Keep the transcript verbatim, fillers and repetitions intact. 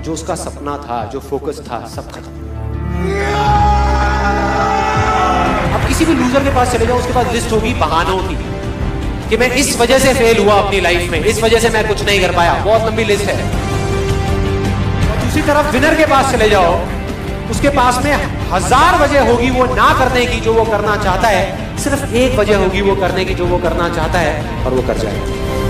जो उसका सपना था, जो फोकस था, सब खत्म। अब किसी भी लूजर के पास चले जाओ, उसके पास लिस्ट होगी बहानों की कि मैं इस वजह से फेल हुआ अपनी लाइफ में, इस वजह से मैं कुछ नहीं कर पाया, बहुत लंबी लिस्ट है। और दूसरी तरफ विनर के पास चले जाओ, उसके पास में हजार वजह होगी वो ना करने की जो वो करना चाहता है, सिर्फ एक वजह होगी वो करने की जो वो करना चाहता है, और वो कर जाएगा।